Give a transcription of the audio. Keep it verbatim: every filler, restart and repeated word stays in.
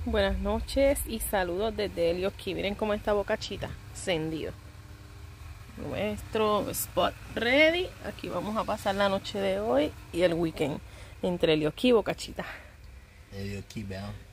Buenas noches y saludos desde Helios Key. Miren cómo está Bocachita, encendido. Nuestro spot ready. Aquí vamos a pasar la noche de hoy y el weekend entre Helios Key y Bocachita. Helios Key bound.